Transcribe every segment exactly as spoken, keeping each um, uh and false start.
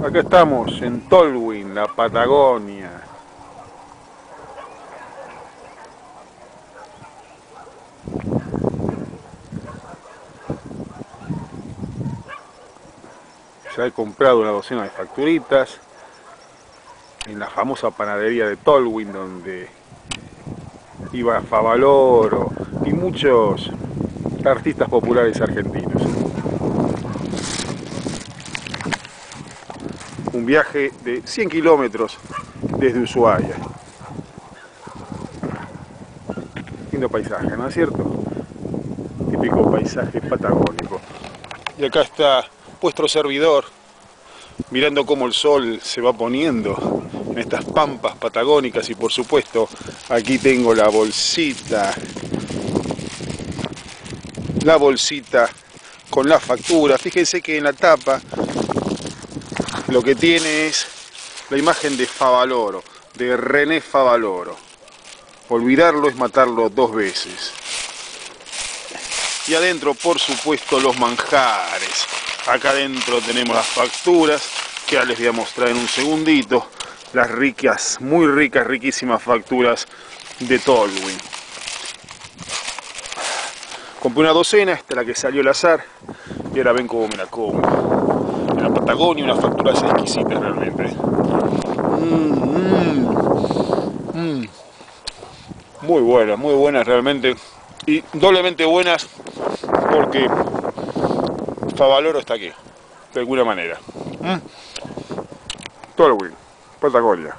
Acá estamos en Tolwyn, la Patagonia. Ya he comprado una docena de facturitas en la famosa panadería de Tolwyn, donde iba Favaloro y muchos artistas populares argentinos. Un viaje de cien kilómetros desde Ushuaia. Lindo paisaje, ¿no es cierto? Típico paisaje patagónico. Y acá está vuestro servidor, mirando cómo el sol se va poniendo en estas pampas patagónicas. Y por supuesto, aquí tengo la bolsita. La bolsita con la factura. Fíjense que en la tapa lo que tiene es la imagen de Favaloro, de René Favaloro. Olvidarlo es matarlo dos veces. Y adentro, por supuesto, los manjares. Acá adentro tenemos las facturas, que ya les voy a mostrar en un segundito. Las ricas, muy ricas, riquísimas facturas de Tolwyn. Compré una docena, esta es la que salió al azar, y ahora ven cómo me la como. En la Patagonia, unas facturas exquisitas realmente. Mm, mm, mm. Muy buenas, muy buenas realmente. Y doblemente buenas porque Favaloro está aquí, de alguna manera. Mm. Tolwyn, Patagonia.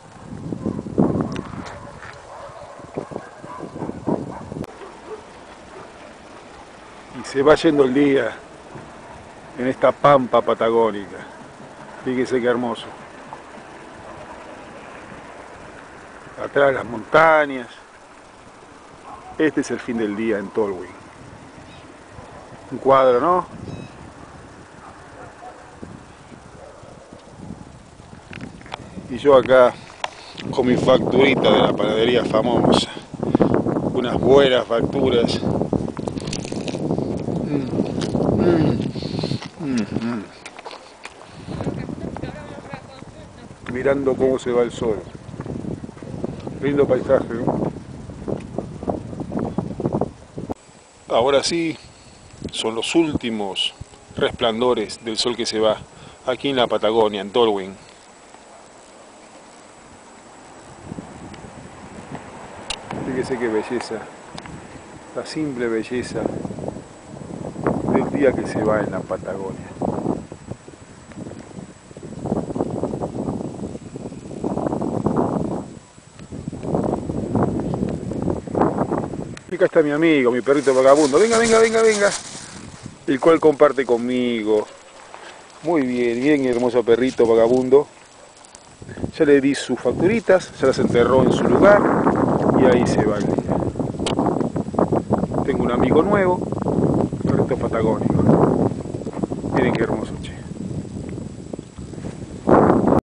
Y se va yendo el día en esta pampa patagónica. Fíjese qué hermoso. Atrás las montañas. Este es el fin del día en Tolwyn. Un cuadro, ¿no? Y yo acá con mi facturita de la panadería famosa. Unas buenas facturas. Mm, mm, mm, mm. Mirando cómo se va el sol. Lindo paisaje, ¿no? Ahora sí, son los últimos resplandores del sol que se va aquí en la Patagonia, en Tolwyn. Fíjese qué belleza, la simple belleza del día que se va en la Patagonia. Y acá está mi amigo, mi perrito vagabundo. Venga, venga, venga, venga. El cual comparte conmigo. Muy bien, bien, hermoso perrito vagabundo. Ya le di sus facturitas, ya las enterró en su lugar y ahí se va el día. Tengo un amigo nuevo, perrito patagónico. Miren qué hermoso, che.